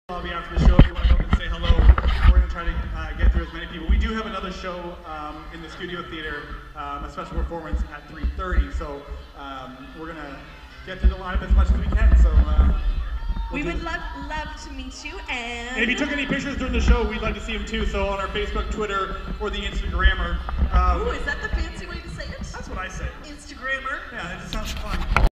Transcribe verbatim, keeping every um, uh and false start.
lobby after the show if you want to go up and say hello. We're going to try to uh, get through as many people. We do have another show um, in the Studio Theater, um, a special performance at three thirty, so um, we're going to get to the lineup as much as we can. So uh, we'll we would love love to meet you, and... and if you took any pictures during the show, we'd like to see them too. So on our Facebook, Twitter, or the Instagrammer. Um, Ooh, is that the fancy way to say it? That's what I say. Instagrammer? Yeah, it just sounds fun.